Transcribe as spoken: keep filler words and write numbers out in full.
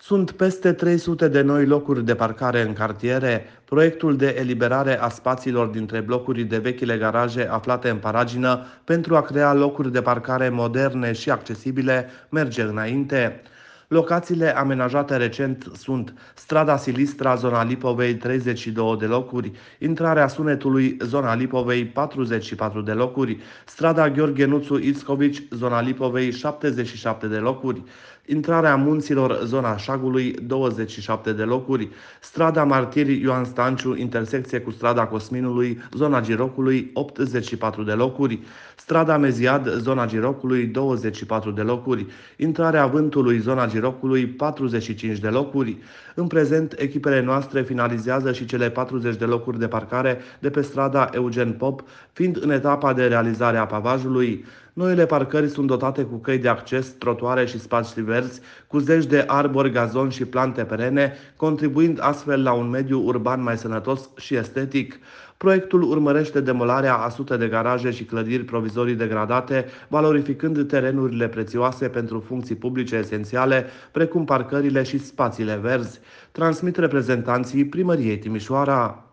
Sunt peste trei sute de noi locuri de parcare în cartiere. Proiectul de eliberare a spațiilor dintre blocuri de vechile garaje aflate în paragină pentru a crea locuri de parcare moderne și accesibile merge înainte. Locațiile amenajate recent sunt strada Silistra, zona Lipovei, treizeci și două de locuri, intrarea Sunetului, zona Lipovei, patruzeci și patru de locuri, strada Gheorghe Nuțu Ițcovici, zona Lipovei, șaptezeci și șapte de locuri, intrarea Munților, zona Șagului, douăzeci și șapte de locuri, strada Martiri Ioan Stanciu, intersecție cu strada Cosminului, zona Girocului, optzeci și patru de locuri, strada Meziad, zona Girocului, douăzeci și patru de locuri, intrarea Vântului, zona Girocului, patruzeci și cinci de locuri. În prezent, echipele noastre finalizează și cele patruzeci de locuri de parcare de pe strada Eugen Pop, fiind în etapa de realizare a pavajului. Noile parcări sunt dotate cu căi de acces, trotuare și spații verzi, cu zeci de arbori, gazon și plante perene, contribuind astfel la un mediu urban mai sănătos și estetic. Proiectul urmărește demolarea a sute de garaje și clădiri provizorii degradate, valorificând terenurile prețioase pentru funcții publice esențiale, precum parcările și spațiile verzi, transmit reprezentanții Primăriei Timișoara.